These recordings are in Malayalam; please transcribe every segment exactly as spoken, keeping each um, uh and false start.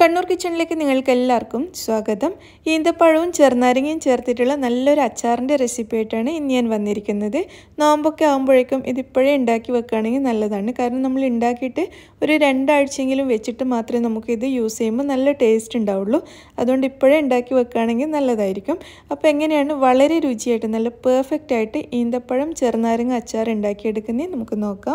കണ്ണൂർ കിച്ചണിലേക്ക് നിങ്ങൾക്ക് എല്ലാവർക്കും സ്വാഗതം. ഈന്തപ്പഴവും ചെറുനാരങ്ങയും ചേർത്തിട്ടുള്ള നല്ലൊരു അച്ചാറിൻ്റെ റെസിപ്പി ആയിട്ടാണ് ഇന്ന് ഞാൻ വന്നിരിക്കുന്നത്. നോമ്പൊക്കെ ആകുമ്പോഴേക്കും ഇതിപ്പോഴേ ഉണ്ടാക്കി വെക്കുകയാണെങ്കിൽ നല്ലതാണ്. കാരണം നമ്മൾ ഉണ്ടാക്കിയിട്ട് ഒരു രണ്ടാഴ്ചയെങ്കിലും വെച്ചിട്ട് മാത്രമേ നമുക്കിത് യൂസ് ചെയ്യുമ്പോൾ നല്ല ടേസ്റ്റ് ഉണ്ടാവുള്ളൂ. അതുകൊണ്ട് ഇപ്പോഴേ ഉണ്ടാക്കി വെക്കുകയാണെങ്കിൽ നല്ലതായിരിക്കും. അപ്പോൾ എങ്ങനെയാണ് വളരെ രുചിയായിട്ട് നല്ല പെർഫെക്റ്റ് ആയിട്ട് ഈന്തപ്പഴം ചെറുനാരങ്ങ അച്ചാർ ഉണ്ടാക്കിയെടുക്കുന്നത് നമുക്ക് നോക്കാം.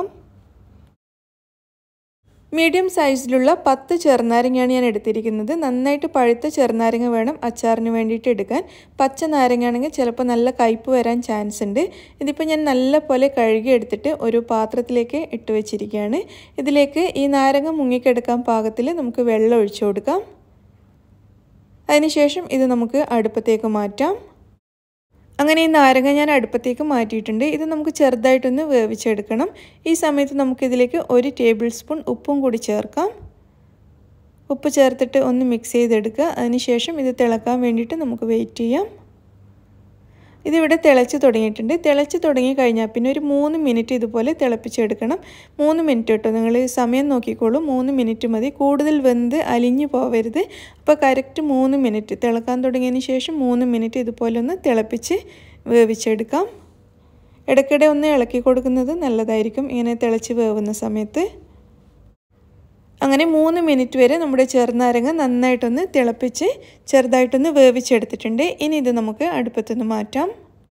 മീഡിയം സൈസിലുള്ള പത്ത് ചെറുനാരങ്ങയാണ് ഞാൻ എടുത്തിരിക്കുന്നത്. നന്നായിട്ട് പഴുത്ത ചെറുനാരങ്ങ വേണം അച്ചാറിന് വേണ്ടിയിട്ട് എടുക്കാൻ. പച്ച നാരങ്ങയാണെങ്കിൽ ചിലപ്പോൾ നല്ല കയ്പ്പ് വരാൻ ചാൻസ് ഉണ്ട്. ഇതിപ്പോൾ ഞാൻ നല്ല പോലെ കഴുകി എടുത്തിട്ട് ഒരു പാത്രത്തിലേക്ക് ഇട്ട് വെച്ചിരിക്കുകയാണ്. ഇതിലേക്ക് ഈ നാരങ്ങ മുങ്ങിക്കെടുക്കാൻ പാകത്തിൽ നമുക്ക് വെള്ളം ഒഴിച്ചു കൊടുക്കാം. അതിനുശേഷം ഇത് നമുക്ക് അടുപ്പത്തേക്ക് മാറ്റാം. അങ്ങനെ ഈ നാരങ്ങ ഞാൻ അടുപ്പത്തേക്ക് മാറ്റിയിട്ടുണ്ട്. ഇത് നമുക്ക് ചെറുതായിട്ടൊന്ന് വേവിച്ചെടുക്കണം. ഈ സമയത്ത് നമുക്കിതിലേക്ക് ഒരു ടേബിൾ സ്പൂൺ ഉപ്പും കൂടി ചേർക്കാം. ഉപ്പ് ചേർത്തിട്ട് ഒന്ന് മിക്സ് ചെയ്തെടുക്കുക. അതിനുശേഷം ഇത് തിളക്കാൻ വേണ്ടിയിട്ട് നമുക്ക് വെയിറ്റ് ചെയ്യാം. ഇതിവിടെ തിളച്ച് തുടങ്ങിയിട്ടുണ്ട്. തിളച്ച് തുടങ്ങി കഴിഞ്ഞാൽ പിന്നെ ഒരു മൂന്ന് മിനിറ്റ് ഇതുപോലെ തിളപ്പിച്ചെടുക്കണം. മൂന്ന് മിനിറ്റ് കേട്ടോ, നിങ്ങൾ സമയം നോക്കിക്കോളൂ. മൂന്ന് മിനിറ്റ് മതി, കൂടുതൽ വെന്ത് അലിഞ്ഞു പോവരുത്. അപ്പോൾ കറക്റ്റ് മൂന്ന് മിനിറ്റ് തിളക്കാൻ തുടങ്ങിയതിന് ശേഷം മൂന്ന് മിനിറ്റ് ഇതുപോലെ ഒന്ന് തിളപ്പിച്ച് വേവിച്ചെടുക്കാം. ഇടയ്ക്കിടെ ഒന്ന് ഇളക്കി കൊടുക്കുന്നത് നല്ലതായിരിക്കും ഇങ്ങനെ തിളച്ച് വേവുന്ന സമയത്ത്. അങ്ങനെ മൂന്ന് മിനിറ്റ് വരെ നമ്മുടെ ചെറുനാരങ്ങ നന്നായിട്ടൊന്ന് തിളപ്പിച്ച് ചെറുതായിട്ടൊന്ന് വേവിച്ചെടുത്തിട്ടുണ്ട്. ഇനി ഇത് നമുക്ക് അടുപ്പത്തുനിന്ന് മാറ്റാം.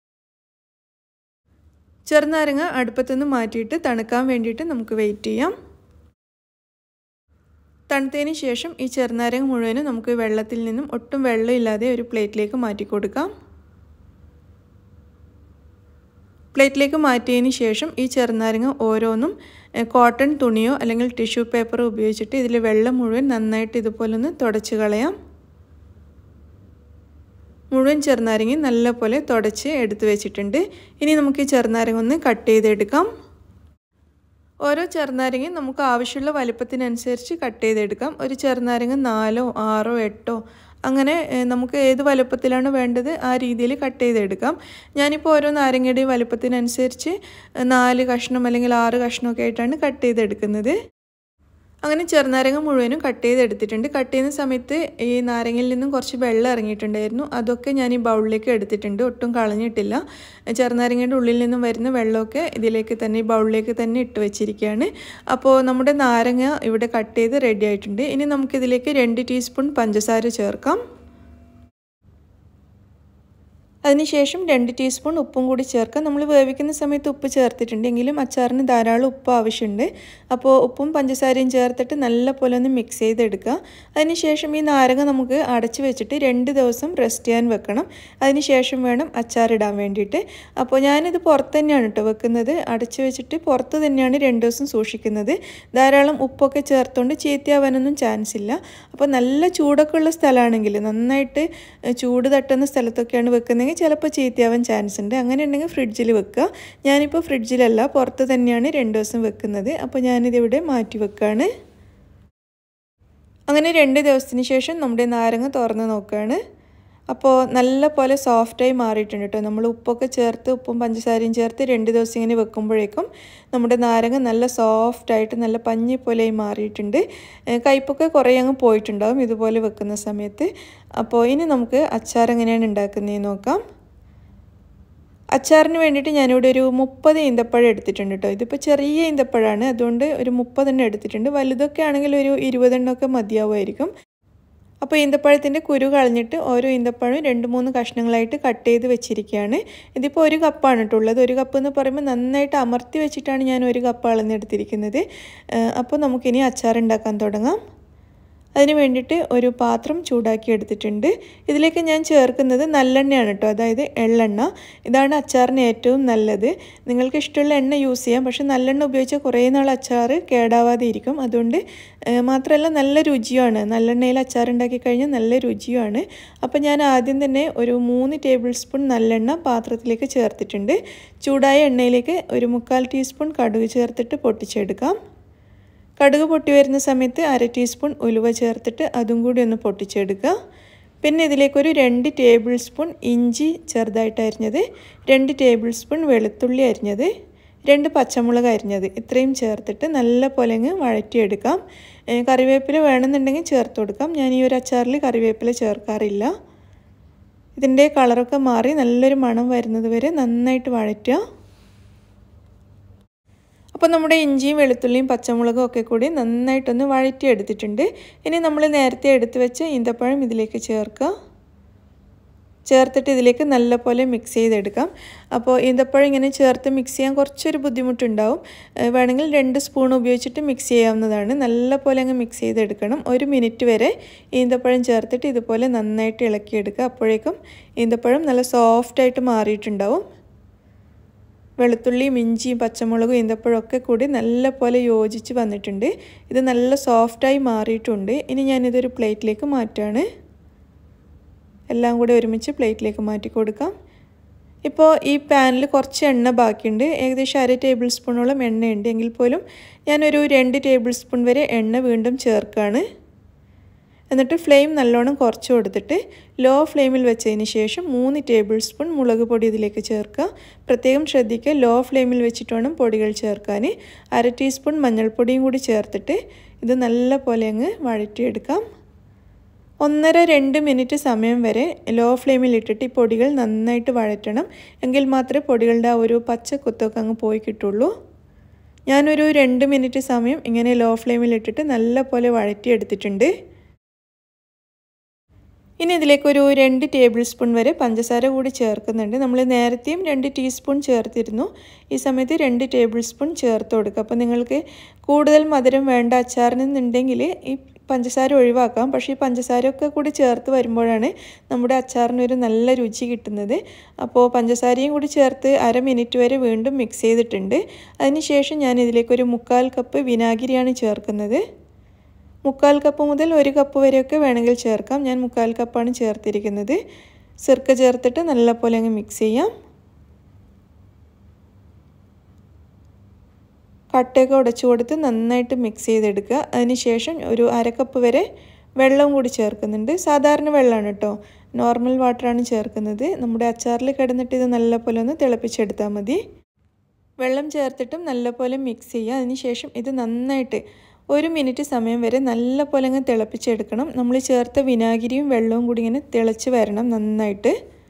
ചെറുനാരങ്ങ അടുപ്പത്തുനിന്ന് മാറ്റിയിട്ട് തണുക്കാൻ വേണ്ടിയിട്ട് നമുക്ക് വെയിറ്റ് ചെയ്യാം. തണുത്തതിന് ശേഷം ഈ ചെറുനാരങ്ങ മുഴുവനും നമുക്ക് വെള്ളത്തിൽ നിന്നും ഒട്ടും വെള്ളമില്ലാതെ ഒരു പ്ലേറ്റിലേക്ക് മാറ്റി കൊടുക്കാം. പ്ലേറ്റിലേക്ക് മാറ്റിയതിന് ശേഷം ഈ ചെറുനാരങ്ങ ഓരോന്നും കോട്ടൺ തുണിയോ അല്ലെങ്കിൽ ടിഷ്യൂ പേപ്പറോ ഉപയോഗിച്ചിട്ട് ഇതിൽ വെള്ളം മുഴുവൻ നന്നായിട്ട് ഇതുപോലെ ഒന്ന് തുടച്ച് കളയാം. മുഴുവൻ ചെറുനാരങ്ങ നല്ലപോലെ തുടച്ച് എടുത്ത് വെച്ചിട്ടുണ്ട്. ഇനി നമുക്ക് ഈ ചെറുനാരങ്ങ ഒന്ന് കട്ട് ചെയ്തെടുക്കാം. ഓരോ ചെറുനാരങ്ങയും നമുക്ക് ആവശ്യമുള്ള വലുപ്പത്തിനനുസരിച്ച് കട്ട് ചെയ്തെടുക്കാം. ഒരു ചെറുനാരങ്ങ നാലോ ആറോ എട്ടോ അങ്ങനെ നമുക്ക് ഏത് വലുപ്പത്തിലാണ് വേണ്ടത് ആ രീതിയിൽ കട്ട് ചെയ്തെടുക്കാം. ഞാനിപ്പോൾ ഓരോ നാരങ്ങയുടെയും വലുപ്പത്തിനനുസരിച്ച് നാല് കഷ്ണം അല്ലെങ്കിൽ ആറ് കഷ്ണമൊക്കെ ആയിട്ടാണ് കട്ട് ചെയ്തെടുക്കുന്നത്. അങ്ങനെ ചെറുനാരങ്ങ മുഴുവനും കട്ട് ചെയ്തെടുത്തിട്ടുണ്ട്. കട്ട് ചെയ്യുന്ന സമയത്ത് ഈ നാരങ്ങയിൽ നിന്നും കുറച്ച് വെള്ളം ഇറങ്ങിയിട്ടുണ്ടായിരുന്നു. അതൊക്കെ ഞാൻ ഈ ബൗളിലേക്ക് എടുത്തിട്ടുണ്ട്, ഒട്ടും കളഞ്ഞിട്ടില്ല. ചെറുനാരങ്ങയുടെ ഉള്ളിൽ നിന്നും വരുന്ന വെള്ളമൊക്കെ ഇതിലേക്ക് തന്നെ ഈ ബൗളിലേക്ക് തന്നെ ഇട്ട് വെച്ചിരിക്കുകയാണ്. അപ്പോൾ നമ്മുടെ നാരങ്ങ ഇവിടെ കട്ട് ചെയ്ത് റെഡി ആയിട്ടുണ്ട്. ഇനി നമുക്കിതിലേക്ക് രണ്ട് ടീസ്പൂൺ പഞ്ചസാര ചേർക്കാം. അതിനുശേഷം രണ്ട് ടീസ്പൂൺ ഉപ്പും കൂടി ചേർക്കാം. നമ്മൾ വേവിക്കുന്ന സമയത്ത് ഉപ്പ് ചേർത്തിട്ടുണ്ട്, എങ്കിലും അച്ചാറിന് ധാരാളം ഉപ്പ് ആവശ്യമുണ്ട്. അപ്പോൾ ഉപ്പും പഞ്ചസാരയും ചേർത്തിട്ട് നല്ല പോലെ ഒന്ന് മിക്സ് ചെയ്തെടുക്കുക. അതിനുശേഷം ഈ നാരങ്ങ നമുക്ക് അടച്ച് വെച്ചിട്ട് രണ്ട് ദിവസം റെസ്റ്റ് ചെയ്യാൻ വെക്കണം. അതിനുശേഷം വേണം അച്ചാറിടാൻ വേണ്ടിയിട്ട്. അപ്പോൾ ഞാനിത് പുറത്ത് തന്നെയാണ് കേട്ടോ വെക്കുന്നത്. അടച്ച് വെച്ചിട്ട് പുറത്ത് തന്നെയാണ് രണ്ട് ദിവസം സൂക്ഷിക്കുന്നത്. ധാരാളം ഉപ്പൊക്കെ ചേർത്തുകൊണ്ട് ചീത്തയാവാനൊന്നും ചാൻസ് ഇല്ല. അപ്പോൾ നല്ല ചൂടൊക്കെ ഉള്ള സ്ഥലമാണെങ്കിൽ, നന്നായിട്ട് ചൂട് തട്ടുന്ന സ്ഥലത്തൊക്കെയാണ് വെക്കുന്നതെങ്കിൽ ചിലപ്പോൾ ചീത്തയാവാൻ ചാൻസ് ഉണ്ട്. അങ്ങനെ ഉണ്ടെങ്കിൽ ഫ്രിഡ്ജിൽ വെക്കുക. ഞാനിപ്പോൾ ഫ്രിഡ്ജിലല്ല, പുറത്ത് തന്നെയാണ് രണ്ട് ദിവസം വെക്കുന്നത്. അപ്പോൾ ഞാനിതിവിടെ മാറ്റി വെക്കുകയാണ്. അങ്ങനെ രണ്ട് ദിവസത്തിന് ശേഷം നമ്മുടെ നാരങ്ങ തുറന്ന് നോക്കുകയാണ്. അപ്പോൾ നല്ല പോലെ സോഫ്റ്റായി മാറിയിട്ടുണ്ട് കേട്ടോ. നമ്മൾ ഉപ്പൊക്കെ ചേർത്ത് ഉപ്പും പഞ്ചസാരയും ചേർത്ത് രണ്ട് ദിവസം ഇങ്ങനെ വെക്കുമ്പോഴേക്കും നമ്മുടെ നാരങ്ങ നല്ല സോഫ്റ്റായിട്ട് നല്ല പഞ്ഞി പോലെയായി മാറിയിട്ടുണ്ട്. കയ്പ്പൊക്കെ കുറേ അങ്ങ് പോയിട്ടുണ്ടാകും ഇതുപോലെ വെക്കുന്ന സമയത്ത്. അപ്പോൾ ഇനി നമുക്ക് അച്ചാർ എങ്ങനെയാണ് ഉണ്ടാക്കുന്നതെന്ന് നോക്കാം. അച്ചാറിന് വേണ്ടിയിട്ട് ഞാനിവിടെ ഒരു മുപ്പത് ഈന്തപ്പഴം എടുത്തിട്ടുണ്ട് കേട്ടോ. ഇതിപ്പോൾ ചെറിയ ഈന്തപ്പഴമാണ്, അതുകൊണ്ട് ഒരു മുപ്പതെണ്ണം എടുത്തിട്ടുണ്ട്. വലുതൊക്കെ ആണെങ്കിൽ ഒരു ഇരുപതെണ്ണമൊക്കെ മതിയാവുമായിരിക്കും. അപ്പോൾ ഈന്തപ്പഴത്തിൻ്റെ കുരു കളഞ്ഞിട്ട് ഓരോ ഈന്തപ്പഴവും രണ്ട് മൂന്ന് കഷ്ണങ്ങളായിട്ട് കട്ട് ചെയ്ത് വെച്ചിരിക്കുകയാണ്. ഇതിപ്പോൾ ഒരു കപ്പാണ് കേട്ടോ ഉള്ളത്. ഒരു കപ്പ് എന്ന് പറയുമ്പോൾ നന്നായിട്ട് അമർത്തി വെച്ചിട്ടാണ് ഞാൻ ഒരു കപ്പ് അളന്നെടുത്തിരിക്കുന്നത്. അപ്പോൾ നമുക്കിനി അച്ചാർ ഉണ്ടാക്കാൻ തുടങ്ങാം. അതിന് വേണ്ടിയിട്ട് ഒരു പാത്രം ചൂടാക്കി എടുത്തിട്ടുണ്ട്. ഇതിലേക്ക് ഞാൻ ചേർക്കുന്നത് നല്ലെണ്ണയാണ് കേട്ടോ, അതായത് എള്ളെണ്ണ. ഇതാണ് അച്ചാറിന് ഏറ്റവും നല്ലത്. നിങ്ങൾക്ക് ഇഷ്ടമുള്ള എണ്ണ യൂസ് ചെയ്യാം, പക്ഷേ നല്ലെണ്ണ ഉപയോഗിച്ചാൽ കുറേ നാൾ അച്ചാർ കേടാവാതെ ഇരിക്കും. അതുകൊണ്ട് മാത്രമല്ല നല്ല രുചിയാണ്, നല്ലെണ്ണയിൽ അച്ചാർ ഉണ്ടാക്കി കഴിഞ്ഞാൽ നല്ല രുചിയാണ്. അപ്പോൾ ഞാൻ ആദ്യം തന്നെ ഒരു മൂന്ന് ടേബിൾ സ്പൂൺ നല്ലെണ്ണ പാത്രത്തിലേക്ക് ചേർത്തിട്ടുണ്ട്. ചൂടായ എണ്ണയിലേക്ക് ഒരു മുക്കാൽ ടീസ്പൂൺ കടുക് ചേർത്തിട്ട് പൊട്ടിച്ചെടുക്കാം. കടുക് പൊട്ടി വരുന്ന സമയത്ത് അര ടീസ്പൂൺ ഉലുവ ചേർത്തിട്ട് അതും കൂടി ഒന്ന് പൊട്ടിച്ചെടുക്കുക. പിന്നെ ഇതിലേക്കൊരു രണ്ട് ടേബിൾ സ്പൂൺ ഇഞ്ചി ചെറുതായിട്ട് അരിഞ്ഞത്, രണ്ട് ടേബിൾ സ്പൂൺ വെളുത്തുള്ളി അരിഞ്ഞത്, രണ്ട് പച്ചമുളക് അരിഞ്ഞത് ഇത്രയും ചേർത്തിട്ട് നല്ല പോലെ അങ്ങ് വഴറ്റിയെടുക്കാം. കറിവേപ്പില വേണമെന്നുണ്ടെങ്കിൽ ചേർത്ത് കൊടുക്കാം. ഞാൻ ഈ ഒരു അച്ചാറിൽ കറിവേപ്പില ചേർക്കാറില്ല. ഇതിൻ്റെ കളറൊക്കെ മാറി നല്ലൊരു മണം വരുന്നത് വരെ നന്നായിട്ട് വഴറ്റുക. അപ്പോൾ നമ്മുടെ ഇഞ്ചിയും വെളുത്തുള്ളിയും പച്ചമുളകും ഒക്കെ കൂടി നന്നായിട്ടൊന്ന് വഴറ്റിയെടുത്തിട്ടുണ്ട്. ഇനി നമ്മൾ നേരത്തെ എടുത്തു വെച്ച ഈന്തപ്പഴം ഇതിലേക്ക് ചേർക്കുക. ചേർത്തിട്ട് ഇതിലേക്ക് നല്ലപോലെ മിക്സ് ചെയ്തെടുക്കാം. അപ്പോൾ ഈന്തപ്പഴം ഇങ്ങനെ ചേർത്ത് മിക്സ് ചെയ്യാൻ കുറച്ചൊരു ബുദ്ധിമുട്ടുണ്ടാവും. വേണമെങ്കിൽ രണ്ട് സ്പൂൺ ഉപയോഗിച്ചിട്ട് മിക്സ് ചെയ്യാവുന്നതാണ്. നല്ലപോലെ അങ്ങ് മിക്സ് ചെയ്തെടുക്കണം. ഒരു മിനിറ്റ് വരെ ഈന്തപ്പഴം ചേർത്തിട്ട് ഇതുപോലെ നന്നായിട്ട് ഇളക്കിയെടുക്കുക. അപ്പോഴേക്കും ഈന്തപ്പഴം നല്ല സോഫ്റ്റായിട്ട് മാറിയിട്ടുണ്ടാവും. വെളുത്തുള്ളിയും ഇഞ്ചിയും പച്ചമുളകും ഈന്തപ്പഴം ഒക്കെ കൂടി നല്ല പോലെ യോജിച്ച് വന്നിട്ടുണ്ട്. ഇത് നല്ല സോഫ്റ്റായി മാറിയിട്ടുണ്ട്. ഇനി ഞാനിതൊരു പ്ലേറ്റിലേക്ക് മാറ്റുകയാണ്. എല്ലാം കൂടി ഒരുമിച്ച് പ്ലേറ്റിലേക്ക് മാറ്റി കൊടുക്കാം. ഇപ്പോൾ ഈ പാനിൽ കുറച്ച് എണ്ണ ബാക്കിയുണ്ട്. ഏകദേശം അര ടേബിൾ സ്പൂണോളം എണ്ണയുണ്ട്. എങ്കിൽ പോലും ഞാനൊരു രണ്ട് ടേബിൾ സ്പൂൺ വരെ എണ്ണ വീണ്ടും ചേർക്കുകയാണ്. എന്നിട്ട് ഫ്ലെയിം നല്ലോണം കുറച്ച് കൊടുത്തിട്ട് ലോ ഫ്ലെയിമിൽ വെച്ചതിന് ശേഷം മൂന്ന് ടേബിൾ സ്പൂൺ മുളക് പൊടി ഇതിലേക്ക് ചേർക്കുക. പ്രത്യേകം ശ്രദ്ധിക്കുക, ലോ ഫ്ലെയിമിൽ വെച്ചിട്ട് വേണം പൊടികൾ ചേർക്കാൻ. അര ടീസ്പൂൺ മഞ്ഞൾപ്പൊടിയും കൂടി ചേർത്തിട്ട് ഇത് നല്ല പോലെ അങ്ങ് വഴറ്റിയെടുക്കാം. ഒന്നര രണ്ട് മിനിറ്റ് സമയം വരെ ലോ ഫ്ലെയിമിൽ ഇട്ടിട്ട് ഈ പൊടികൾ നന്നായിട്ട് വഴറ്റണം. എങ്കിൽ മാത്രമേ പൊടികളുടെ ആ ഒരു പച്ച കുത്തൊക്കെ അങ്ങ് പോയി കിട്ടുള്ളൂ. ഞാനൊരു രണ്ട് മിനിറ്റ് സമയം ഇങ്ങനെ ലോ ഫ്ലെയിമിൽ ഇട്ടിട്ട് നല്ല പോലെ വഴറ്റിയെടുത്തിട്ടുണ്ട്. ഇനി ഇതിലേക്കൊരു രണ്ട് ടേബിൾ സ്പൂൺ വരെ പഞ്ചസാര കൂടി ചേർക്കുന്നുണ്ട്. നമ്മൾ നേരത്തെയും രണ്ട് ടീസ്പൂൺ ചേർത്തിരുന്നു. ഈ സമയത്ത് രണ്ട് ടേബിൾ സ്പൂൺ ചേർത്ത് കൊടുക്കുക. അപ്പോൾ നിങ്ങൾക്ക് കൂടുതൽ മധുരം വേണ്ട അച്ചാറിനുണ്ടെങ്കിൽ ഈ പഞ്ചസാര ഒഴിവാക്കാം. പക്ഷേ ഈ പഞ്ചസാരയൊക്കെ കൂടി ചേർത്ത് വരുമ്പോഴാണ് നമ്മുടെ അച്ചാറിനൊരു നല്ല രുചി കിട്ടുന്നത്. അപ്പോൾ പഞ്ചസാരയും കൂടി ചേർത്ത് അര മിനിറ്റ് വരെ വീണ്ടും മിക്സ് ചെയ്തിട്ടുണ്ട്. അതിനുശേഷം ഞാൻ ഇതിലേക്കൊരു മുക്കാൽ കപ്പ് വിനാഗിരിയാണ് ചേർക്കുന്നത്. മുക്കാൽ കപ്പ് മുതൽ ഒരു കപ്പ് വരെയൊക്കെ വേണമെങ്കിൽ ചേർക്കാം. ഞാൻ മുക്കാൽ കപ്പാണ് ചേർത്തിരിക്കുന്നത്. സിർക്ക ചേർത്തിട്ട് നല്ലപോലെ അങ്ങ് മിക്സ് ചെയ്യാം. കട്ടയൊക്കെ ഉടച്ചു കൊടുത്ത് നന്നായിട്ട് മിക്സ് ചെയ്തെടുക്കുക. അതിനുശേഷം ഒരു അര കപ്പ് വരെ വെള്ളം കൂടി ചേർക്കുന്നുണ്ട്. സാധാരണ വെള്ളമാണ് കേട്ടോ, നോർമൽ വാട്ടറാണ് ചേർക്കുന്നത്. നമ്മുടെ അച്ചാറിൽ കിടന്നിട്ട് ഇത് നല്ലപോലെ ഒന്ന് തിളപ്പിച്ചെടുത്താൽ മതി. വെള്ളം ചേർത്തിട്ടും നല്ലപോലെ മിക്സ് ചെയ്യുക. അതിനുശേഷം ഇത് നന്നായിട്ട് ഒരു മിനിറ്റ് സമയം വരെ നല്ല പോലെ അങ്ങ് തിളപ്പിച്ചെടുക്കണം. നമ്മൾ ചേർത്ത വിനാഗിരിയും വെള്ളവും കൂടി ഇങ്ങനെ തിളച്ച് വരണം നന്നായിട്ട്.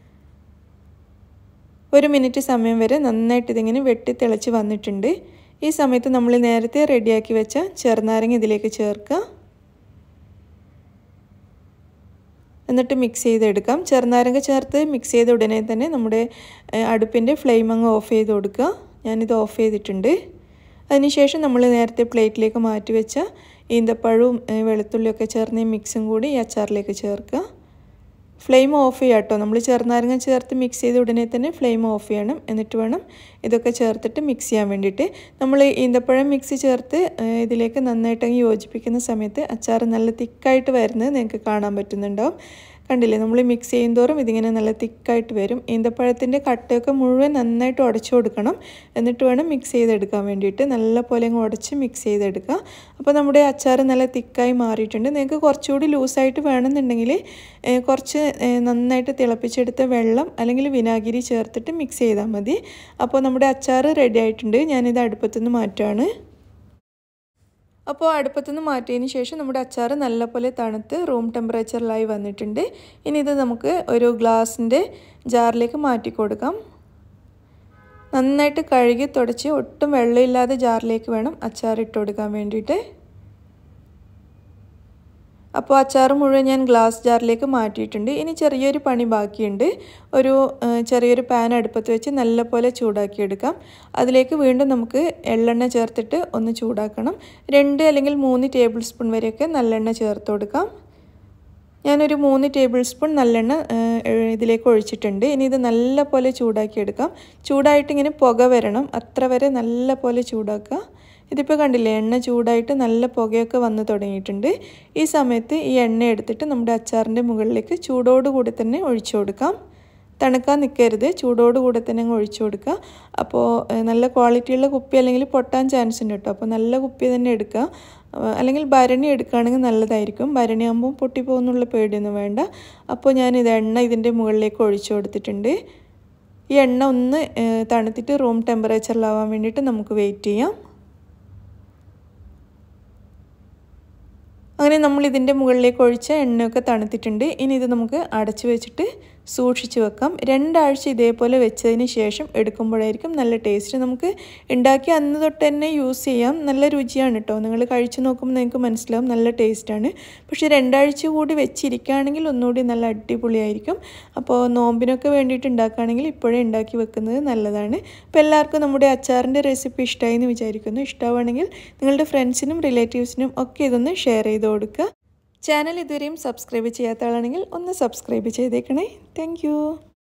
ഒരു മിനിറ്റ് സമയം വരെ നന്നായിട്ട് ഇതിങ്ങനെ വെട്ടി തിളച്ച് വന്നിട്ടുണ്ട്. ഈ സമയത്ത് നമ്മൾ നേരത്തെ റെഡിയാക്കി വെച്ച ചെറുനാരങ്ങ ഇതിലേക്ക് ചേർക്കുക. എന്നിട്ട് മിക്സ് ചെയ്തെടുക്കാം. ചെറുനാരങ്ങ ചേർത്ത് മിക്സ് ചെയ്ത ഉടനെ തന്നെ നമ്മുടെ അടുപ്പിൻ്റെ ഫ്ലെയിം അങ്ങ് ഓഫ് ചെയ്ത് കൊടുക്കുക. ഞാനിത് ഓഫ് ചെയ്തിട്ടുണ്ട്. അതിനുശേഷം നമ്മൾ നേരത്തെ പ്ലേറ്റിലേക്ക് മാറ്റി വെച്ച ഈന്തപ്പഴവും വെളുത്തുള്ളിയൊക്കെ ചേർന്ന് മിക്സും കൂടി ഈ അച്ചാറിലേക്ക് ചേർക്കുക. ഫ്ലെയിം ഓഫ് ചെയ്യുക കേട്ടോ. നമ്മൾ ചെറുനാരങ്ങ ചേർത്ത് മിക്സ് ചെയ്ത ഉടനെ തന്നെ ഫ്ലെയിം ഓഫ് ചെയ്യണം. എന്നിട്ട് വേണം ഇതൊക്കെ ചേർത്തിട്ട് മിക്സ് ചെയ്യാൻ വേണ്ടിയിട്ട്. നമ്മൾ ഈന്തപ്പഴം മിക്സ് ചേർത്ത് ഇതിലേക്ക് നന്നായിട്ട് യോജിപ്പിക്കുന്ന സമയത്ത് അച്ചാർ നല്ല തിക്കായിട്ട് വരുന്നത് നിങ്ങൾക്ക് കാണാൻ പറ്റുന്നുണ്ടാവും. കണ്ടില്ലേ, നമ്മൾ മിക്സ് ചെയ്യുന്തോറും ഇതിങ്ങനെ നല്ല തിക്കായിട്ട് വരും. ഈന്തപ്പഴത്തിൻ്റെ കട്ടയൊക്കെ മുഴുവൻ നന്നായിട്ട് ഉടച്ചു കൊടുക്കണം. എന്നിട്ട് വേണം മിക്സ് ചെയ്തെടുക്കാൻ വേണ്ടിയിട്ട്. നല്ല പോലെ അങ്ങ് ഉടച്ച് മിക്സ് ചെയ്തെടുക്കുക. അപ്പോൾ നമ്മുടെ അച്ചാർ നല്ല തിക്കായി മാറിയിട്ടുണ്ട്. നിങ്ങൾക്ക് കുറച്ചുകൂടി ലൂസായിട്ട് വേണമെന്നുണ്ടെങ്കിൽ കുറച്ച് നന്നായിട്ട് തിളപ്പിച്ചെടുത്ത വെള്ളം അല്ലെങ്കിൽ വിനാഗിരി ചേർത്തിട്ട് മിക്സ് ചെയ്താൽ മതി. അപ്പോൾ നമ്മുടെ അച്ചാർ റെഡി ആയിട്ടുണ്ട്. ഞാനിത് അടുപ്പത്തുനിന്ന് മാറ്റുകയാണ്. അപ്പോൾ അടുപ്പത്തുനിന്ന് മാറ്റിയതിന് ശേഷം നമ്മുടെ അച്ചാർ നല്ലപോലെ തണുത്ത് റൂം ടെമ്പറേച്ചറിലായി വന്നിട്ടുണ്ട്. ഇനി ഇത് നമുക്ക് ഒരു ഗ്ലാസിൻ്റെ ജാറിലേക്ക് മാറ്റി കൊടുക്കാം. നന്നായിട്ട് കഴുകി തുടച്ച് ഒട്ടും വെള്ളമില്ലാതെ ജാറിലേക്ക് വേണം അച്ചാർ ഇട്ട് കൊടുക്കാൻ വേണ്ടിയിട്ട്. അപ്പോൾ അച്ചാർ മുഴുവൻ ഞാൻ ഗ്ലാസ് ജാറിലേക്ക് മാറ്റിയിട്ടുണ്ട്. ഇനി ചെറിയൊരു പണി ബാക്കിയുണ്ട്. ഒരു ചെറിയൊരു പാൻ അടുപ്പത്ത് വെച്ച് നല്ലപോലെ ചൂടാക്കിയെടുക്കാം. അതിലേക്ക് വീണ്ടും നമുക്ക് എള്ളെണ്ണ ചേർത്തിട്ട് ഒന്ന് ചൂടാക്കണം. രണ്ട് അല്ലെങ്കിൽ മൂന്ന് ടേബിൾ സ്പൂൺ വരെയൊക്കെ നല്ലെണ്ണ ചേർത്ത് കൊടുക്കാം. ഞാനൊരു മൂന്ന് ടേബിൾ സ്പൂൺ നല്ലെണ്ണ ഇതിലേക്ക് ഒഴിച്ചിട്ടുണ്ട്. ഇനി ഇത് നല്ലപോലെ ചൂടാക്കിയെടുക്കാം. ചൂടായിട്ട് ഇങ്ങനെ പുക വരണം, അത്ര വരെ നല്ലപോലെ ചൂടാക്കുക. ഇതിപ്പോൾ കണ്ടില്ലേ, എണ്ണ ചൂടായിട്ട് നല്ല പുകയൊക്കെ വന്ന് തുടങ്ങിയിട്ടുണ്ട്. ഈ സമയത്ത് ഈ എണ്ണ എടുത്തിട്ട് നമ്മുടെ അച്ചാറിൻ്റെ മുകളിലേക്ക് ചൂടോടുകൂടി തന്നെ ഒഴിച്ചു കൊടുക്കാം. തണുക്കാൻ നിൽക്കരുത്, ചൂടോടുകൂടി തന്നെ അങ്ങ് ഒഴിച്ചു കൊടുക്കുക. അപ്പോൾ നല്ല ക്വാളിറ്റിയുള്ള കുപ്പി അല്ലെങ്കിൽ പൊട്ടാൻ ചാൻസ് ഉണ്ട് കേട്ടോ. അപ്പോൾ നല്ല കുപ്പി തന്നെ എടുക്കുക. അല്ലെങ്കിൽ ഭരണി എടുക്കുകയാണെങ്കിൽ നല്ലതായിരിക്കും. ഭരണി ആകുമ്പോൾ പൊട്ടിപ്പോകുന്നുള്ള പേടിയൊന്നും വേണ്ട. അപ്പോൾ ഞാനിത് എണ്ണ ഇതിൻ്റെ മുകളിലേക്ക് ഒഴിച്ചു കൊടുത്തിട്ടുണ്ട്. ഈ എണ്ണ ഒന്ന് തണുത്തിട്ട് റൂം ടെമ്പറേച്ചറിലാവാൻ വേണ്ടിയിട്ട് നമുക്ക് വെയിറ്റ് ചെയ്യാം. അങ്ങനെ നമ്മൾ ഇതിൻ്റെ മുകളിലേക്ക് ഒഴിച്ച എണ്ണയൊക്കെ തണുത്തിട്ടുണ്ട്. ഇനി ഇത് നമുക്ക് അടച്ചു വെച്ചിട്ട് സൂക്ഷിച്ച് വെക്കാം. രണ്ടാഴ്ച ഇതേപോലെ വെച്ചതിന് ശേഷം എടുക്കുമ്പോഴായിരിക്കും നല്ല ടേസ്റ്റ്. നമുക്ക് ഉണ്ടാക്കി അന്ന് തൊട്ട് തന്നെ യൂസ് ചെയ്യാം. നല്ല രുചിയാണ് കേട്ടോ. നിങ്ങൾ കഴിച്ചു നോക്കുമ്പോൾ നിങ്ങൾക്ക് മനസ്സിലാവും നല്ല ടേസ്റ്റാണ്. പക്ഷേ രണ്ടാഴ്ച കൂടി വെച്ചിരിക്കുകയാണെങ്കിൽ ഒന്നുകൂടി നല്ല അടിപൊളിയായിരിക്കും. അപ്പോൾ നോമ്പിനൊക്കെ വേണ്ടിയിട്ട് ഉണ്ടാക്കുകയാണെങ്കിൽ ഇപ്പോഴേ ഉണ്ടാക്കി വെക്കുന്നത് നല്ലതാണ്. അപ്പോൾ എല്ലാവർക്കും നമ്മുടെ അച്ചാറിൻ്റെ റെസിപ്പി ഇഷ്ടമായി എന്ന് വിചാരിക്കുന്നു. ഇഷ്ടമാണെങ്കിൽ നിങ്ങളുടെ ഫ്രണ്ട്സിനും റിലേറ്റീവ്സിനും ഒക്കെ ഇതൊന്ന് ഷെയർ ചെയ്ത് കൊടുക്കുക. ചാനൽ ഇതുവരെയും സബ്സ്ക്രൈബ് ചെയ്യാത്ത ആളാണെങ്കിൽ ഒന്ന് സബ്സ്ക്രൈബ് ചെയ്തേക്കണേ. താങ്ക്